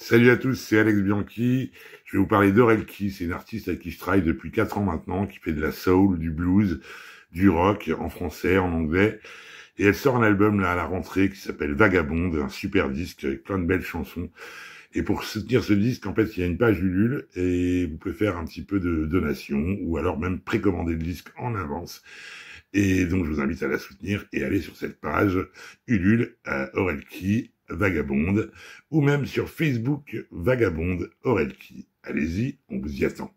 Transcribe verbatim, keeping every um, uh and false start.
Salut à tous, c'est Alex Bianchi. Je vais vous parler d'Aurel-Key. C'est une artiste avec qui je travaille depuis quatre ans maintenant, qui fait de la soul, du blues, du rock, en français, en anglais. Et elle sort un album là à la rentrée qui s'appelle Vagabonde, un super disque avec plein de belles chansons. Et pour soutenir ce disque, en fait, il y a une page Ulule et vous pouvez faire un petit peu de donation ou alors même précommander le disque en avance. Et donc, je vous invite à la soutenir et aller sur cette page Ulule, à Aurel-Key, Vagabonde, ou même sur Facebook, Vagabonde, Aurel-Key. Allez-y, on vous y attend.